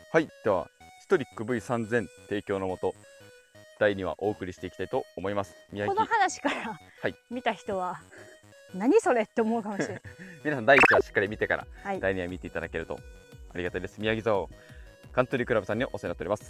はい、ではストリック V3000 提供のもと第2話お送りしていきたいと思います。宮こ城、 の話からはい見た人は何それって思うかもしれない。 皆さん第1話しっかり見てからはい、 第2話見ていただけるとありがたいです。宮城蔵カントリークラブさんにお世話になっております。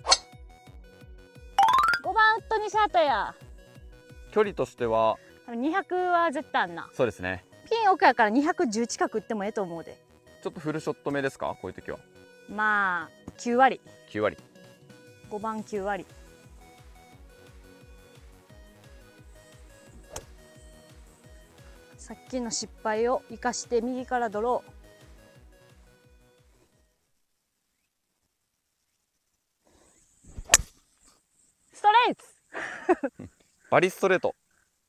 5番ウッドにシャートや。 距離としては多分200は絶対あんな。 そうですね、 ピン奥やから210近く打ってもええと思うで。 ちょっとフルショット目ですか、こういう時は。 まあ9割、 9割。 5番9割。さっきの失敗を生かして右からドロー。ストレート。 バリストレート。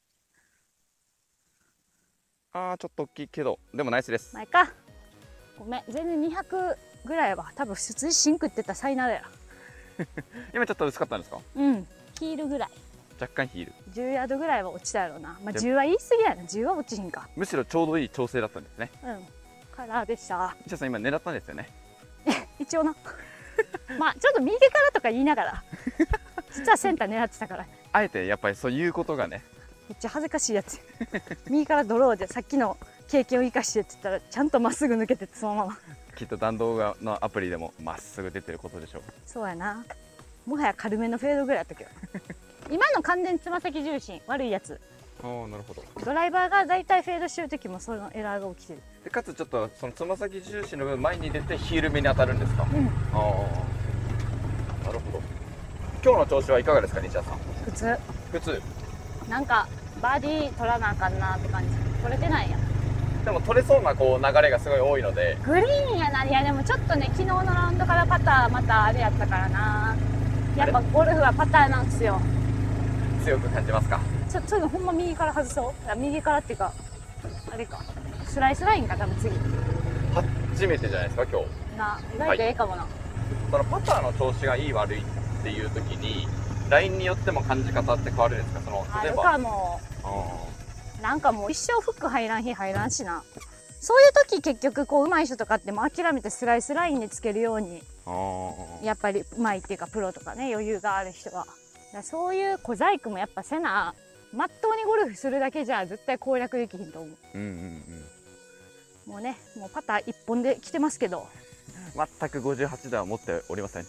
あーちょっと大きいけどでもナイスです。 前か。ごめん、全然200ぐらいは多分普通にシンクって言ったらサイナーだよ。 今ちょっと薄かったんですか。 うん、ヒールぐらい。 若干ヒール。 10ヤードぐらいは落ちたやろうな。まあ10は言い過ぎやな。10は落ちひんか。 むしろちょうどいい調整だったんですね。 うん。カラーでした。 西田さん今狙ったんですよね。 一応な。まあちょっと右からとか言いながら、実はセンター狙ってたから。 あえてやっぱりそういうことがね。 めっちゃ恥ずかしいやつ。右からドローでさっきの経験を生かしてって言ったらちゃんとまっすぐ抜けてってそのまま。 きっと弾道のアプリでもまっすぐ出てることでしょう。 そうやな。もはや軽めのフェードぐらいやったけど。今の完全つま先重心悪いやつ。 ああなるほど。 ドライバーがだいたいフェードしてる時もそのエラーが起きてる。 でかつちょっとそのつま先重心の分前に出てヒール目に当たるんですか。 うん。 ああなるほど。今日の調子はいかがですか西田さん。 普通。 普通。 なんかバーディー取らなあかんなって感じ。取れてないやん。 でも取れそうなこう流れがすごい多いので。 グリーンやな。いやでもちょっとね、昨日のラウンドからパターまたあれやったからな。やっぱゴルフはパターなんですよ。 強く感じますか。 そういうのほんま右から外そう。いや右からっていうかあれか、スライスラインか多分次初めてじゃないですか今日。 な。意外とええかもな。 そのパターの調子がいい悪いっていう時にラインによっても感じ方って変わるんですか。そのある例えばかも。 あなんかもう一生フック入らん日入らんしな。そういう時結局こう上手い人とかってもう諦めてスライスラインにつけるように、やっぱり上手いっていうかプロとかね、余裕がある人は。だからそういう小細工もやっぱせな、まっとうにゴルフするだけじゃ絶対攻略できひんと思う。 うんうんうんもうね、もうパター1本で来てますけど、 全く58台は持っておりません。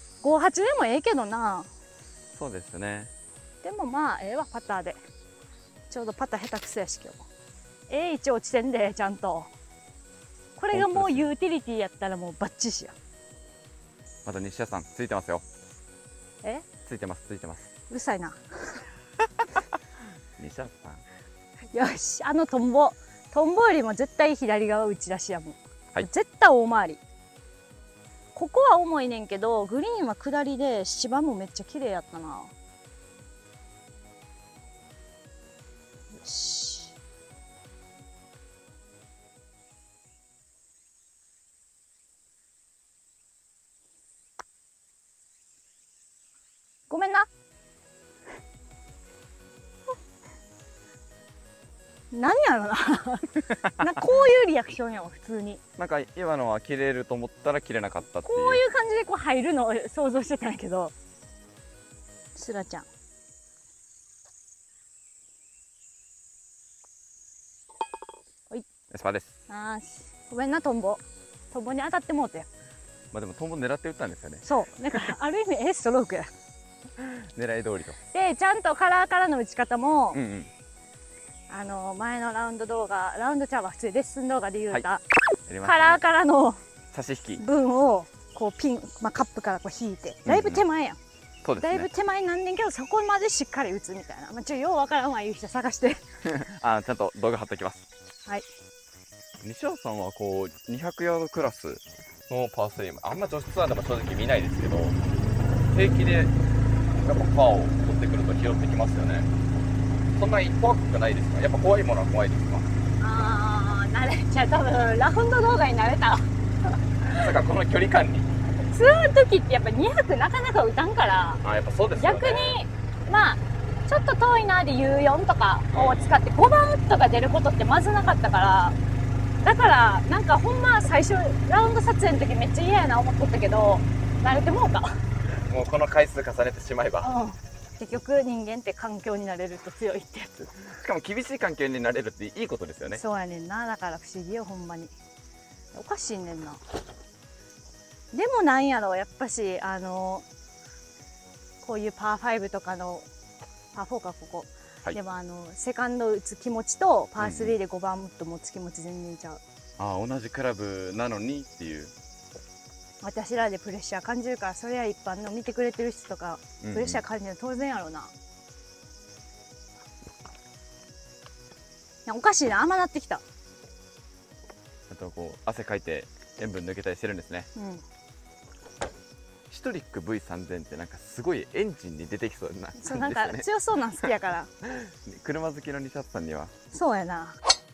58でもええけどな。 そうですね。 でもまあええわ、パターで。ちょうどパター下手くそやし今日。位置落ちてんでちゃんと。これがもうユーティリティやったらもうバッチシや。 また西田さんついてますよ。 え、 ついてますついてます。 うるさいな。 西田さん。 よし、トンボよりも絶対左側打ち出しやもん、 はい、 絶対大回り。ここは重いねんけどグリーンは下りで芝もめっちゃ綺麗やったな。よし、ごめんな。何やろな。こういうリアクションやわ普通に。 なんか今のは切れると思ったら切れなかったっていう。 こういう感じでこう入るのを想像してたんやけど。スラちゃん。 エスパーです。 あーし、ごめんなトンボに当たってもうて。 まあでもトンボ狙って打ったんですよね。 そうだからある意味ストロークや。 狙い通りと。 でちゃんとカラーからの打ち方も、 うんうん。 前のラウンド動画、ラウンドちゃうわ、普通にレッスン動画で言うた、 やりましたね。 カラーからの差し引き。 分をこうピン、カップからこう引いて、だいぶ手前やん、 そうですね。 だいぶ手前なんねんけどそこまでしっかり打つみたいな、ようわからんわいう人探して。 あ、ちゃんと動画貼っておきます。 はい。 西尾さんはこう200ヤードクラスのパー3、あんま女子ツアーでも正直見ないですけど、平気でやっぱパーを取ってくると拾ってきますよね。そんなに怖くないですか。やっぱ怖いものは怖いですか。 慣れちゃう。多分ラウンド動画に慣れた。 なんかこの距離感にツアーの時ってやっぱ200なかなか打たんから、 やっぱそうですよね。 逆にまあちょっと遠いなで U4 とかを使って5番ウッドが出ることってまずなかったから、 だからなんかほんま最初ラウンド撮影の時めっちゃ嫌やな思っとったけど慣れてもうた。 もうこの回数重ねてしまえば、 うん、結局人間って環境になれると強いってやつ。 しかも厳しい環境になれるっていいことですよね。 そうやねんな。だから不思議よほんまに。おかしいねんな。でもなんやろやっぱしこういうパー5とかのパー4かここ、はい、でもセカンド打つ気持ちとパー3で5番と持つ気持ち全然ちゃう。 ああ、同じクラブなのにっていう。 私らでプレッシャー感じるから、それは一般の見てくれてる人とかプレッシャー感じるの当然やろうな。おかしいな、甘なってきた。 あとこう汗かいて塩分抜けたりしてるんですね。うん。シトリック V3000 ってなんかすごいエンジンに出てきそうな感じですよね。 そう、なんか強そうなん好きやから車好きの西畑さんには。 そうやな。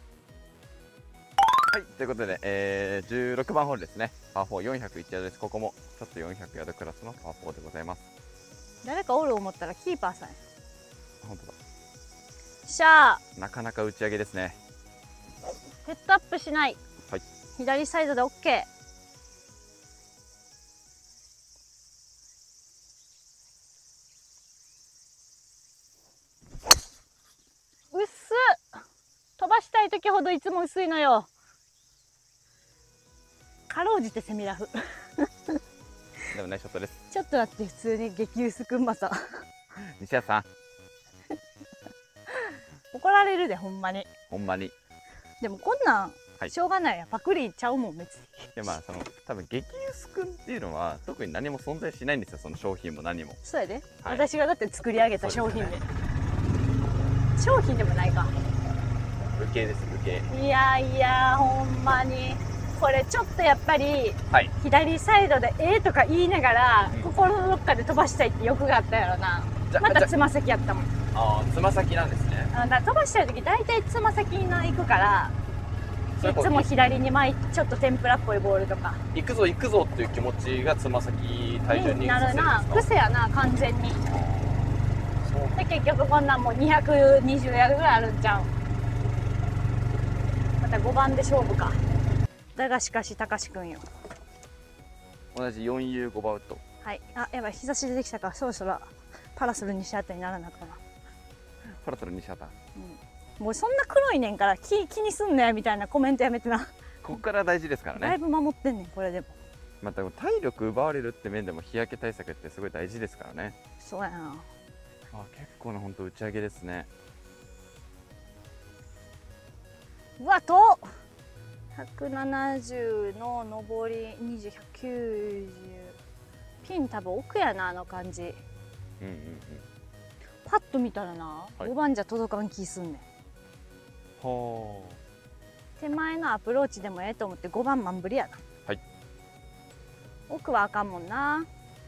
はい、ということで、16番ホールですね。パー4、401ヤードです。ここもちょっと400ヤードクラスのパー4でございます。 誰かおる思ったらキーパーさんや。 本当だ。 しゃー。 なかなか打ち上げですね。 ヘッドアップしない。 はい。 左サイドで OK。薄っ。飛ばしたい時ほどいつも薄いのよ。かろうじてセミラフでもナイスショットです。 ちょっとだって普通に激薄くんまさ西谷さん怒られるでほんまに。 ほんまに。 でもこんなん、 はい、 しょうがないや。パクリちゃうもん別に。 いや、まあ多分激薄くんっていうのは特に何も存在しないんですよ。その商品も何も。 そうやで、 はい、 私がだって作り上げた商品で、商品でもないか。 武芸です、武芸。 いやいやほんまにこれちょっとやっぱり、はい、左サイドでとか言いながら、心のどっかで飛ばしたいって欲があったやろな。またつま先やったもん。 ああ、つま先なんですね。 だから飛ばしたい時大体つま先に行くから、いつも左にちょっと天ぷらっぽいボールとか行くぞ行くぞっていう気持ちがつま先体重になるな。癖やな完全に。で結局こんなんもう220ヤードぐらいあるんちゃう。また5番で勝負か。だがしかし高志くんよ。 同じ 4U5 番ウッド。はい。 あ、やばい、日差し出てきたからそろそろパラソル西畑にならなかな。 パラソル西畑。 もうそんな黒いねんから気にすんなよみたいなコメントやめてな。 ここから大事ですからね。 だいぶ守ってんねんこれでも。 また体力奪われるって面でも日焼け対策ってすごい大事ですからね。 そうやな。 あ、結構な本当打ち上げですね。 うわと170の上り20、190ピン多分奥やな。あの感じ。パッと見たらな、はい、5番じゃ届かん気すんねん。はあ。手前のアプローチでもええと思って5番マンブリやな。はい。奥はあかんもんな。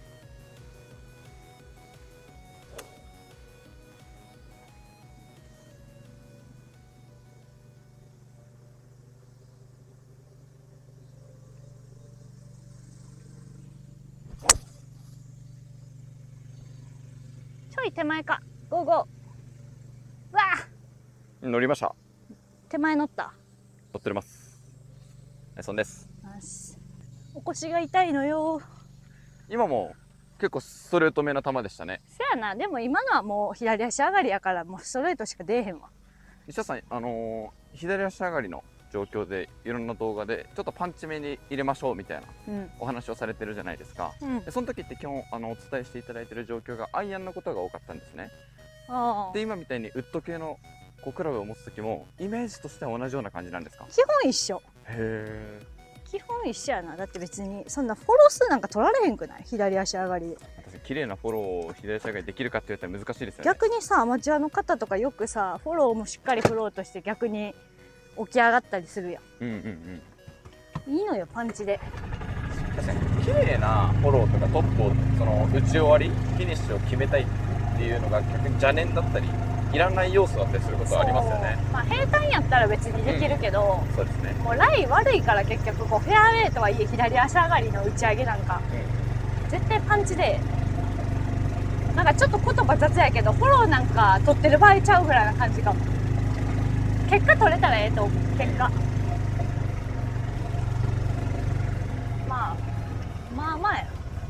ちょい手前か。ゴーゴー。わあ。 乗りました。 手前乗った。 乗ってます。そんです。 お腰が痛いのよ。 今も結構ストレートめな球でしたね。 せやな。でも今のはもう左足上がりやからもうストレートしか出えへんわ。 西田さん、左足上がりの状況でいろんな動画でちょっとパンチ目に入れましょうみたいなお話をされてるじゃないですか。でその時って基本お伝えしていただいてる状況がアイアンのことが多かったんですね。で今みたいにウッド系のこうクラブを持つ時もイメージとしては同じような感じなんですか？ 基本一緒。へえ。基本一緒やな。だって別にそんなフォロー数なんか取られへんくない？左足上がりで。 綺麗なフォローを左足上がりできるかって言ったら難しいですよね。 逆にさ、アマチュアの方とかよくさ、フォローもしっかり振ろうとして逆に起き上がったりするやん。いいのよパンチで。 確かに綺麗なフォローとかトップをその打ち終わりフィニッシュを決めたいっていうのが逆に邪念だったりいらない要素だったりすることはありますよね。 まあ平坦やったら別にできるけど、 そうですね。 もうライ悪いから結局こうフェアウェイとはいえ左足上がりの打ち上げなんか、絶対パンチで。なんかちょっと言葉雑やけどフォローなんか取ってる場合ちゃうぐらいな感じかも。結果取れたらええと思う。結果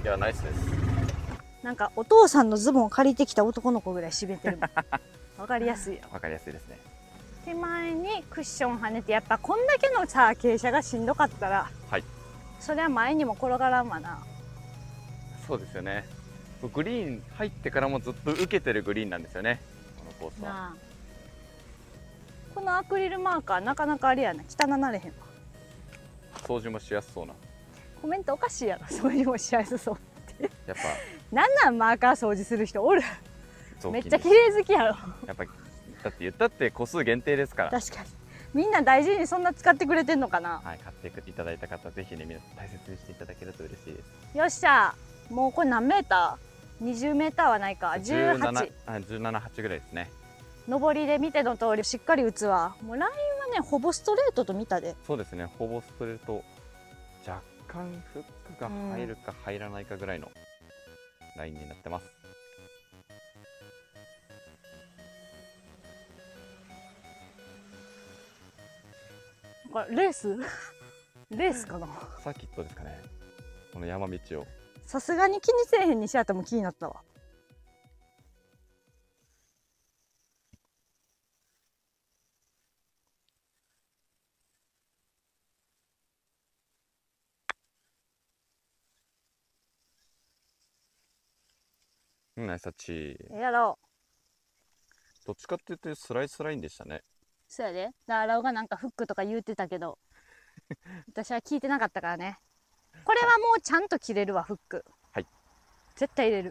いやナイスです。 なんかお父さんのズボンを借りてきた男の子ぐらい締めてるもん。わかりやすいよ。 わかりやすいですね。 手前にクッション跳ねて、やっぱこんだけのさ傾斜がしんどかったら、 はい、 それは前にも転がらんわな。 そうですよね。グリーン入ってからもずっと受けてるグリーンなんですよね、このコースは。 なあ、このアクリルマーカーなかなかあれやな、汚なれへんわ。 掃除もしやすそうな。 コメントおかしいやろ、掃除もしやすそうってやっぱなんなんマーカー掃除する人おる。 雑巾めっちゃ綺麗好きやろ。 やっぱだって言ったって個数限定ですから。 確かにみんな大事にそんな使ってくれてんのかな。 はい、買っていただいた方ぜひね、皆さん大切にしていただけると嬉しいです。 よっしゃ、もうこれ何メーター？20メーターはないか、18、 17、8ぐらいですね。 上りで見ての通りしっかり打つわ。もうラインはねほぼストレートと見たで。 そうですね、ほぼストレート、若干フックが入るか入らないかぐらいのラインになってます。 これレースレースかな。 サーキットですかね、この山道を。 さすがに気にせえへんにしやったも気になったわ。 ナイスタッチ。 やろう。 どっちかっていうとスライスラインでしたね。 そうやで。ララオがなんかフックとか言うてたけど私は聞いてなかったからね。これはもうちゃんと切れるわ、フック。 はい、 絶対入れる。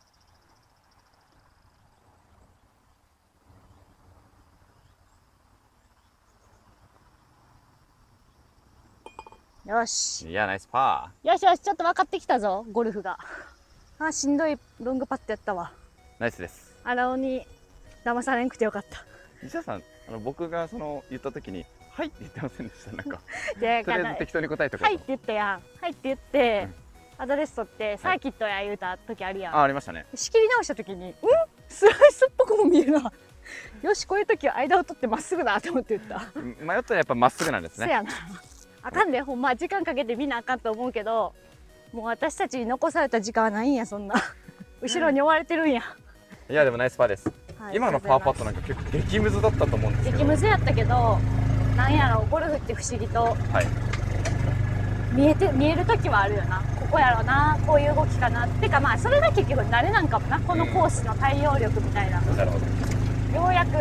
よし。 いやナイスパよしよし、ちょっと分かってきたぞ、ゴルフが。あ、しんどいロングパットやったわ。 ー。ナイスです。 荒尾に騙されんくてよかった。 西田さん、僕が言った時に「はい」って言ってませんでした？なんかで、 とりあえず適当に答えてはいって言ったやん。はいって言って、アドレス取ってサーキットや言うた時あるやん。 ありましたね。 仕切り直した時にスライスっぽくも見えるな。よし、こういう時は間を取ってまっすぐだと思って言った。 迷ったらやっぱまっすぐなんですね。 せやな。あかんで、ほんま時間かけてみんなあかんと思うけど、もう私たちに残された時間はないんや、そんな。後ろに追われてるんや。 いやでもナイスパーです。 はい、 今のパーパットなんか結構激ムズだったと思うんですけど。 激ムズやったけど、なんやろ、ゴルフって不思議と、 はい、 見える時はあるよな。ここやろな、こういう動きかなってか、まあそれが結局慣れなんかもな、このコースの対応力みたいな。 なるほど。 ようやく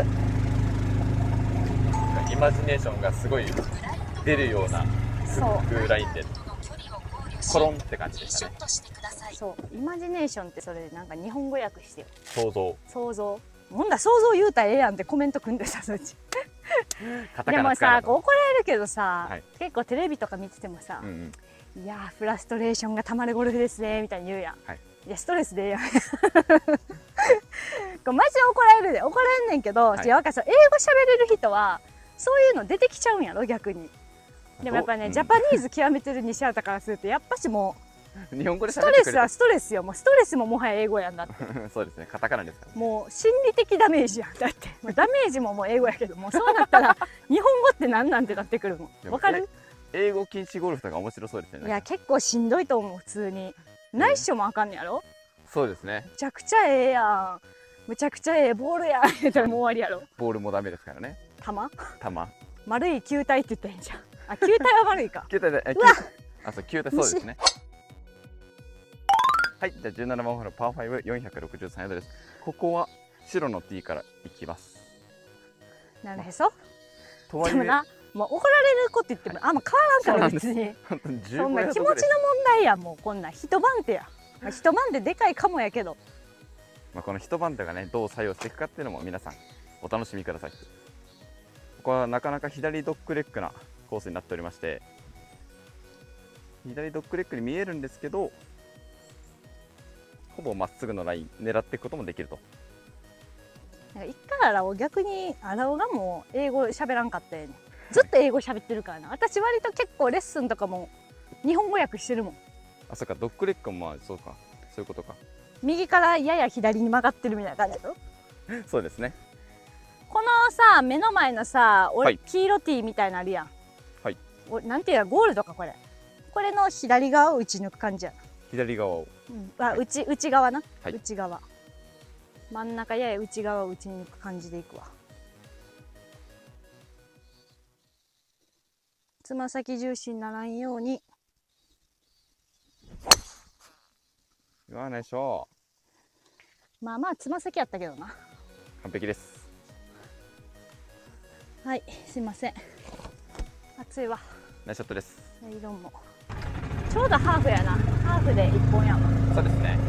イマジネーションがすごい出るようなフックラインでコロンって感じでしたね。 そう、イマジネーションってそれなんか日本語訳してよ。 想像。 想像。ほんだ想像言うたらええやんってコメント組んでさ、そっち。でもさ、怒られるけどさ、はい、結構テレビとか見ててもさ、いやーフラストレーションがたまるゴルフですねみたいに言うやん。はい、いやストレスでええやん。マジで怒られるで、怒られんねんけど、はい、英語喋れる人はそういうの出てきちゃうんやろ逆に。でもやっぱね、ジャパニーズ極めてる西畑からするとやっぱしもう日本語でストレスはストレスよ。もうストレスももはや英語やんだって。 そうですね、カタカナですから、ね、 もう心理的ダメージやんだって。ダメージももう英語やけど、もうそうなったら日本語って何なんてなってくるもん。わかる？ 英語禁止ゴルフとか面白そうですね。 いや結構しんどいと思う普通に。ナイスショもあかんねやろ。 そうですね。 むちゃくちゃええやん。むちゃくちゃええボールやん言ったらもう終わりやろ。 ボールもダメですからね。 玉丸い球体って言ったらいいんじゃん。あ、球体は丸いか。 球体で、あ、そう、球体そうですね。はい、じゃあ17番ホールパー5、463ヤードです。ここは白の T から行きます。 なるへそ。でもな、もう怒られること言ってもあんま変わらんから別に。そんな気持ちの問題や、もうこんな一晩手や。一晩手でかいかもやけど。 この一晩手がね、どう作用していくかっていうのも皆さんお楽しみください。ここはなかなか左ドッグレッグなコースになっておりまして、左ドッグレッグに見えるんですけど、ほぼまっすぐのライン狙っていくこともできると。 一回荒尾逆に荒尾がもう英語喋らんかったよね。ずっと英語喋ってるからな。私割と結構レッスンとかも日本語訳してるもん。 あ、そうか、ドッグレッグもまあそうか、そういうことか。 右からやや左に曲がってるみたいな感じだろ。 そうですね。 このさ、目の前のさ、黄色 T みたいなのあるやん。はい。なんていうの、ゴールドかこれ。これの左側を打ち抜く感じやな。 左側を。 内側な、 はい、 内側。真ん中やや内側を打ちに行く感じでいくわ。つま先重心にならんように。 うわ、ナイスショー。 まあまあつま先やったけどな。 完璧です。 はい、すいません。暑いわ。 ナイスショットです。 色もちょうどハーフやな。ハーフで1本やわ。 そうですね。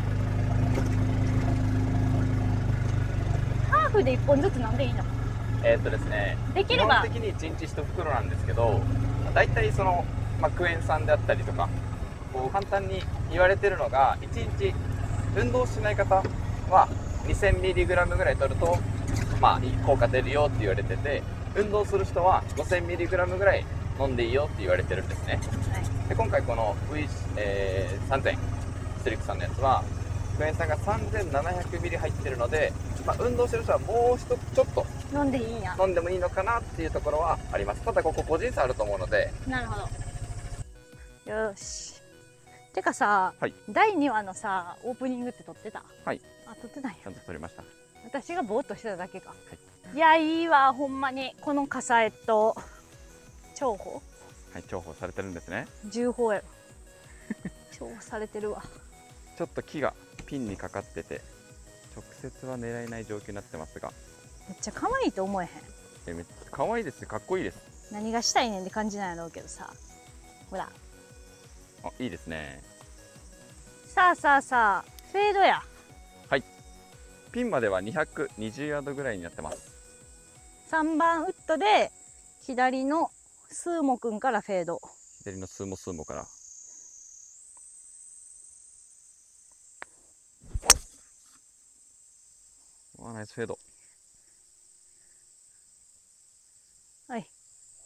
ハーフで1本ずつなんでいいの？ ですね、 できれば基本的に1日1袋なんですけど、だいたいその、クエン酸であったりとか、こう簡単に言われてるのが、1日運動しない方は 2000mg ぐらい取ると、効果出るよって言われてて、運動する人は 5000mg ぐらい飲んでいいよって言われてるんですね。はい、で今回この V3000 ストリックさんのやつはクエン酸が 3700ml 入ってるので、運動してる人はもうちょっと飲んでいいんや。 飲んでもいいのかなっていうところはあります。ただここ個人差あると思うので。 なるほど。よし。てかさ、 はい、 第2話のさオープニングって撮ってた？ はい。 撮ってないよ。 ちゃんと撮りました。 私がぼーっとしてただけか。 はい、 いや、いいわ、ほんまに。この傘重宝？ はい、重宝されてるんですね。 重宝やろ。重宝されてるわ。 ちょっと木がピンにかかってて直接は狙えない状況になってますが、 めっちゃ可愛いと思えへん？ めっちゃ可愛いですし、かっこいいです。 何がしたいねんって感じなんやろうけどさ、ほら。 いいですね。 さあフェードや。 はい、ピンまでは220ヤードぐらいになってます。 3番ウッドで左のスーモくんからフェード。 左のスーモから。ナイスフェード。 はい。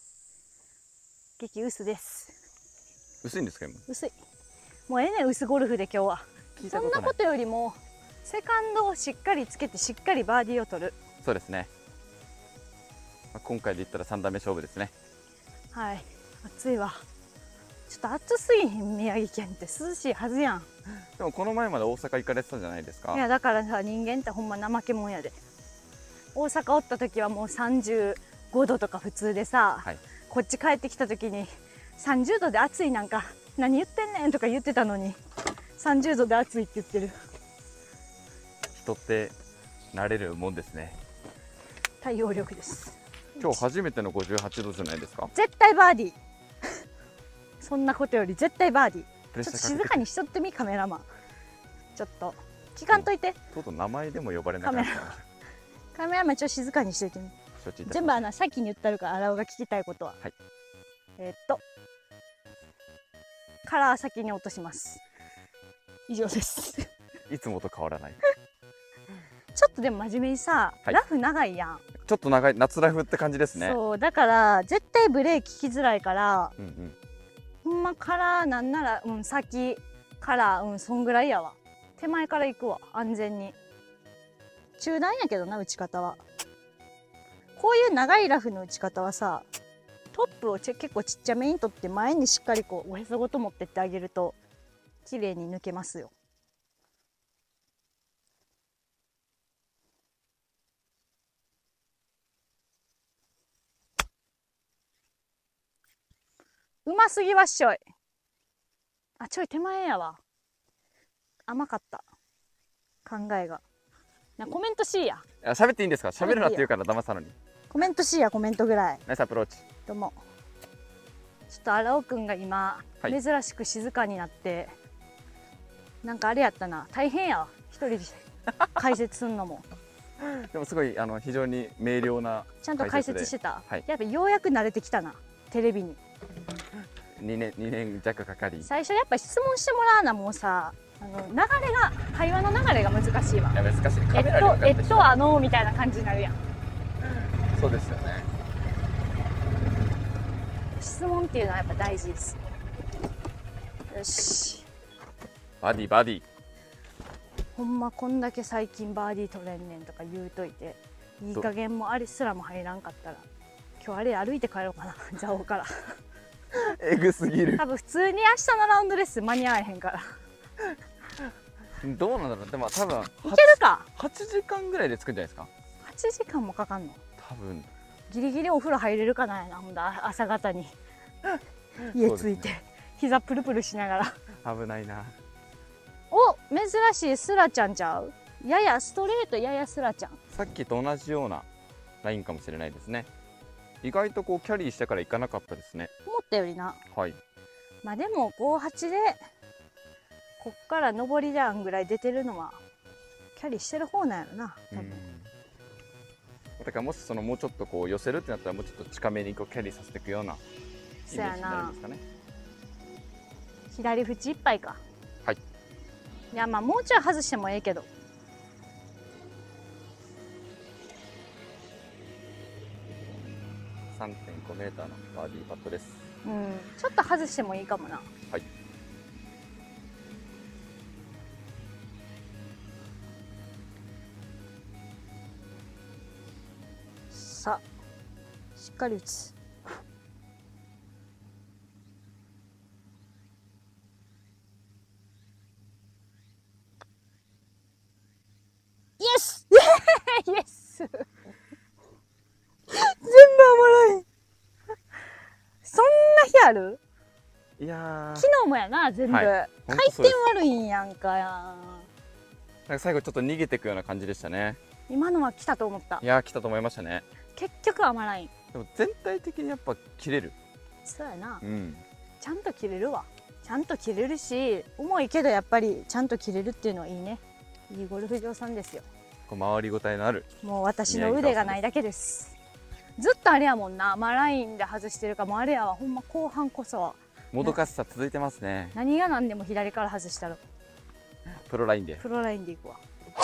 激薄です。 薄いんですか今？ 薄い。もう薄ゴルフで今日は。そんなことよりもセカンドをしっかりつけてしっかりバーディーを取る。 そうですね。今回で言ったら3打目勝負ですね。 はい。暑いわ。ちょっと暑すぎへん？宮城県って涼しいはずやん。 でもこの前まで大阪行かれてたじゃないですか。 いやだからさ、人間ってほんま怠けもんやで。大阪おった時はもう35度とか普通でさ、はい、こっち帰ってきた時に30度で暑いなんか何言ってんねんとか言ってたのに30度で暑いって言ってる。 人って慣れるもんですね。 対応力です。 今日初めての58度じゃないですか。 絶対バーディー。そんなことより絶対バーディー。ちょっと静かにしとってみ、カメラマン。ちょっと聞かんといて。 ちょっと名前でも呼ばれなかった。 カメラマンちょっと静かにしといてみ。全部先に言ったるから、荒尾が聞きたいことは。はい、カラー先に落とします。以上です。 いつもと変わらない。 ちょっとでも真面目にさ、はい、ラフ長いやん。 ちょっと長い、夏ラフって感じですね。 そうだから絶対ブレーキ効きづらいから、ほんまカラーなんなら、先カラー、そんぐらいやわ。手前から行くわ、安全に。中段やけどな、打ち方は。こういう長いラフの打ち方はさ、トップを結構ちっちゃめに取って前にしっかりこうおへそごと持ってってあげると綺麗に抜けますよ。うますぎわっしょい。ちょい手前やわ。甘かった。考えが。コメント C や。 喋っていいんですか？喋るなって言うから騙したのに。 コメント C や、コメントぐらい。 ナイスアプローチ。 どうも。ちょっと荒尾くんが今、珍しく静かになって、なんかあれやったな。大変やわ。一人で解説すんのも。 でもすごい非常に明瞭な。 ちゃんと解説してた。やっぱようやく慣れてきたな。テレビに。 2年弱かかり。 最初やっぱ質問してもらうのもさ、流れが会話の流れが難しいわ。 いや難しい。 みたいな感じになるやん。 そうですよね。 質問っていうのはやっぱ大事です。よし。 バディバディ。 ほんまこんだけ最近バーディー取れんねんとか言うといて、いい加減もあれすらも入らんかったら、今日あれ歩いて帰ろうかな、蔵王から。 えぐすぎる。 多分普通に明日のラウンドレッスン間に合えへんから。 どうなんだろう。でも多分いけるか。 8時間ぐらいで着くんじゃないですか。 8時間もかかんの。 多分ギリギリお風呂入れるかなやな、ほんだ朝方に家着いて、ね、膝プルプルしながら危ないな。 お、珍しいスラちゃんちゃう。ややストレート、ややスラちゃん。 さっきと同じようなラインかもしれないですね。意外とこうキャリーしてから行かなかったですね。 思ったよりな。 はい。 まあでも58でこっから上り段ぐらい出てるのはキャリーしてる方なんやろな多分。 だからもしそのもうちょっとこう寄せるってなったらもうちょっと近めにこうキャリーさせていくようなイメージになるんですかね。 左縁いっぱいか。 はい。 いやまあもうちょい外してもええけど。 3.5 メーターのバーディーパットです。 うん、ちょっと外してもいいかもな。 はい。 さあ、しっかり打つ。イエスイエス全部甘ラインそんな日ある？ いや昨日もやな、全部、はい、回転悪いんやんかや。 なんか最後ちょっと逃げていくような感じでしたね。 今のは来たと思った。 いや来たと思いましたね。 結局甘ライン。 でも全体的にやっぱ切れる。 そうやな、 うん、 ちゃんと切れるわ。ちゃんと切れるし、重いけどやっぱりちゃんと切れるっていうのはいいね。いいゴルフ場さんですよ。 こう回りごたえのある。 もう私の腕がないだけです。ずっとあれやもんな、甘ラインで外してるかも。あれやわ、ほんま後半こそはもどかしさ続いてますね。 何が何でも左から外したらプロラインで。 プロラインでいくわ。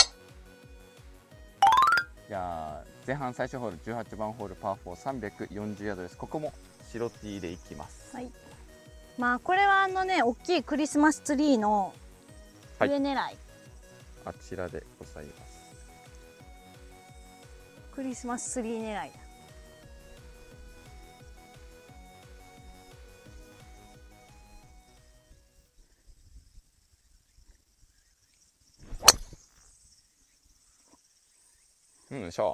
じゃあ前半最終ホール18番ホールパー4、340ヤードです。ここも白 T でいきます。 はい。まあこれは大きいクリスマスツリーの上狙い、はい、 あちらでございます。 クリスマスツリー狙いだ。 うんしょ。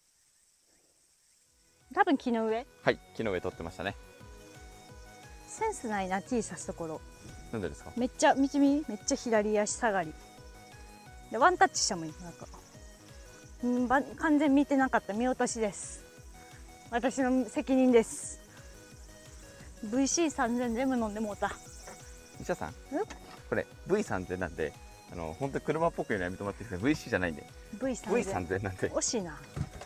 多分木の上。 はい、木の上取ってましたね。 センスないな、T さすところ。 なんでですか？ めっちゃ見てみ、めっちゃ左足下がりでワンタッチしたもん。なんか完全見てなかった。見落としです。私の責任です。 VC3000 全部飲んでもうた。 西田さん、これ V3000 なんで本当に車っぽく言うのやめてもらっていいですか？ VC じゃないんで V3000 なんで。 惜しいな。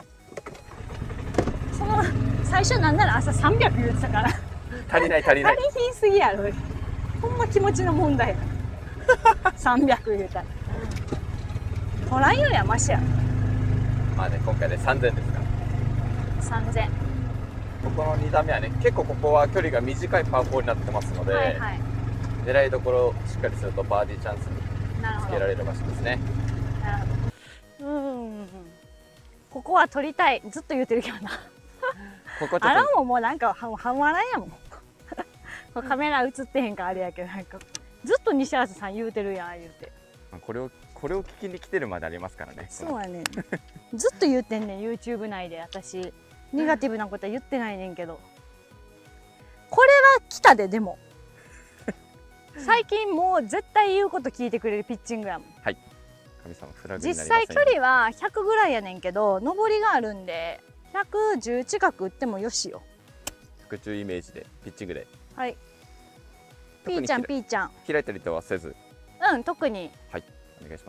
その最初なんなら朝300言ってたから足りない足りない。 足りひんすぎやろ。ほんま気持ちの問題や300言うたらトライよりはマシや。 まあね、今回で3000ですから。 3000。 ここの2打目はね、結構ここは距離が短いパー4になってますので、 はいはい、 狙いどころをしっかりするとバーディーチャンスにつけられる場所ですね。 なるほど。ここは取りたい、ずっと言ってるけどなここちょっとあらもうなんか半笑いやもんカメラ映ってへんかあれやけど、なんかずっと西原さん言うてるやん言うて。 これを聞きに来てるまでありますからね。 そうやねんずっと言ってんねん YouTube 内で。私ネガティブなことは言ってないねんけど、これは来たで。でも最近もう絶対言うこと聞いてくれるピッチングやもん。 はい、神様フラグになりません。 実際距離は100ぐらいやねんけど、上りがあるんで110近く打ってもよしよ。 110イメージでピッチングで。 はい、ピーちゃんピーちゃん開いたりとはせず。 うん、特に。 はい、お願いします。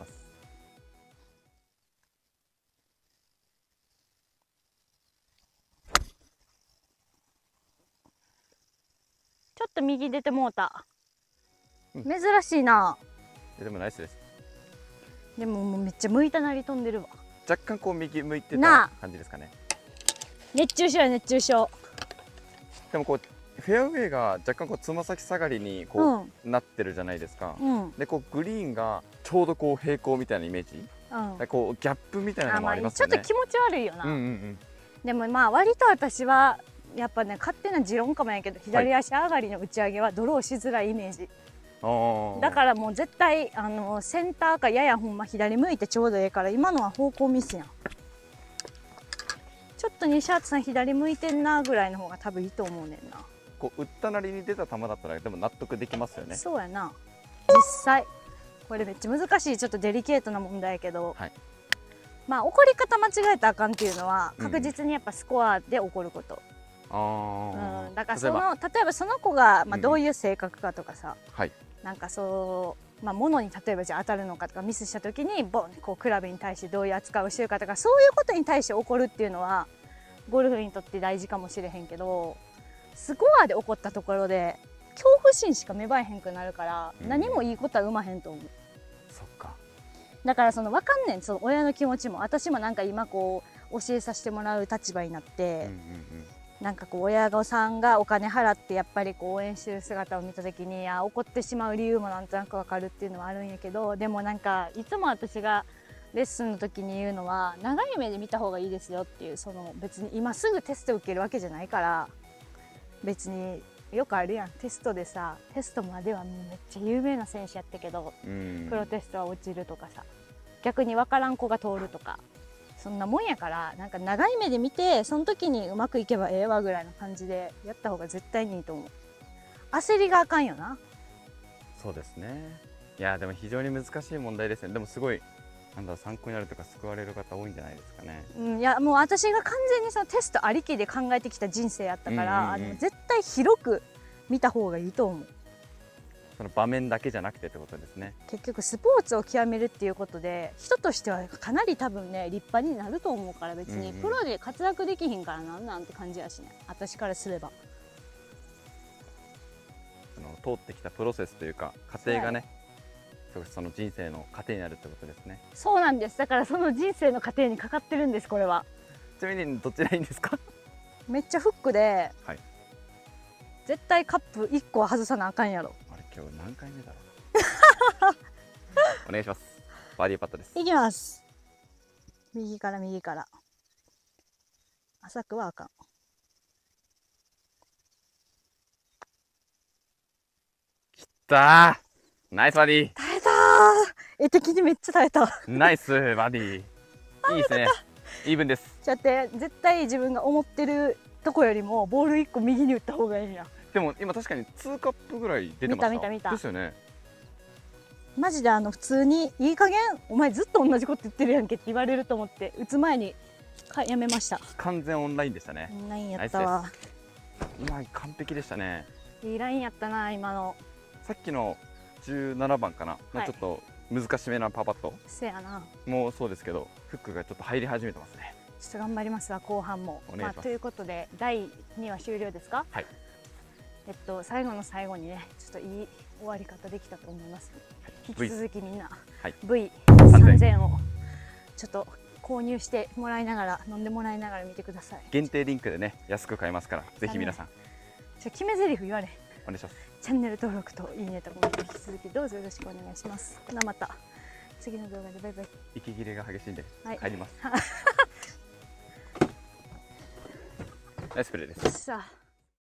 ちょっと右出てもうた、珍しいな。 でもナイスです。 でももうめっちゃ向いたなり飛んでるわ。 若干こう右向いてた感じですかね。 熱中症や熱中症。 でもこうフェアウェイが若干こうつま先下がりにこう、なってるじゃないですか。でこうグリーンがちょうどこう平行みたいなイメージ、こうギャップみたいなのもありますよね。 ちょっと気持ち悪いよな。でもまあ割と私はやっぱね、勝手な持論かもやけど、左足上がりの打ち上げはドローしづらいイメージ。 だからもう絶対センターかややほんま左向いてちょうどええから、今のは方向ミスやん。ちょっと西畑さん左向いてんなぐらいの方が多分いいと思うねんな。 こう打ったなりに出た球だったらでも納得できますよね。 そうやな。実際これめっちゃ難しい、ちょっとデリケートな問題やけど、 はい、 まあ怒り方間違えたらあかんっていうのは確実にやっぱスコアで怒ること、だから例えばその子がまあどういう性格かとかさ、なんかまあ、物に例えばじゃあ当たるのかとか、ミスした時にボンってこうクラブに対してどういう扱いをしてるかとか、そういうことに対して怒るっていうのはゴルフにとって大事かもしれへんけど、スコアで怒ったところで恐怖心しか芽生えへんくなるから、何もいいことは生まへんと思う。 そっか。 だから分かんねん、その親の気持ちも。私もなんか今こう教えさせてもらう立場になって、なんかこう親御さんがお金払ってやっぱりこう応援してる姿を見た時に怒ってしまう理由もなんとなく分かるっていうのはあるんやけど、でもなんかいつも私がレッスンの時に言うのは、長い目で見た方がいいですよっていう、別に今すぐテスト受けるわけじゃないから、別によくあるやん、テストでさ、テストまではもうめっちゃ有名な選手やったけどプロテストは落ちるとかさ、逆に分からん子が通るとか、そんなもんやから、なんか長い目で見てその時にうまくいけばええわぐらいの感じでやった方が絶対にいいと思う。焦りがあかんよな。そうですね。いやでも非常に難しい問題ですね。でもすごいなんだ参考になるとか救われる方多いんじゃないですかね。 いやもう私が完全にそのテストありきで考えてきた人生やったから、絶対広く見た方がいいと思う。 その場面だけじゃなくてってことですね。 結局スポーツを極めるっていうことで人としてはかなり多分ね立派になると思うから、別にプロで活躍できひんからなんて感じやしね、私からすれば。 通ってきたプロセスというか過程がね、その人生の糧になるってことですね。 そうなんです。だからその人生の過程にかかってるんです、これは。 ちなみにどちらいいんですか？ めっちゃフックで、絶対カップ1個は外さなあかんやろ。 あれ今日何回目だろう。お願いします。バーディーパットです。 いきます。右から右から。浅くはあかん。 きたー。ナイスバーディー。 耐えたー。絵的にめっちゃ耐えた。 ナイスバーディー。いいですね。イーブンです。 ちょっと待って、絶対自分が思ってるとこよりもボール1個右に打った方がいいんや。 でも今確かに2カップぐらい出てました。 見たですよね。 マジで普通にいい加減お前ずっと同じこと言ってるやんけって言われると思って打つ前にやめました。 完全オンラインでしたね。 オンラインやったわ。 今完璧でしたね。 いいラインやったな今の。 さっきの17番かな、ちょっと難しめなパーパット。 せやな。 もうそうですけどフックがちょっと入り始めてますね。 ちょっと頑張りますわ後半も。ということで第2話終了ですか？ はい。 最後の最後にねちょっといい終わり方できたと思います。引き続きみんな V3000 をちょっと購入してもらいながら飲んでもらいながら見てください。 限定リンクでね安く買えますからぜひ皆さん。 決め台詞言われ。 お願いします。 チャンネル登録といいねとコメント引き続きどうぞよろしくお願いします。また次の動画でバイバイ。 息切れが激しいんで帰ります。ナイスプレーです。 さあ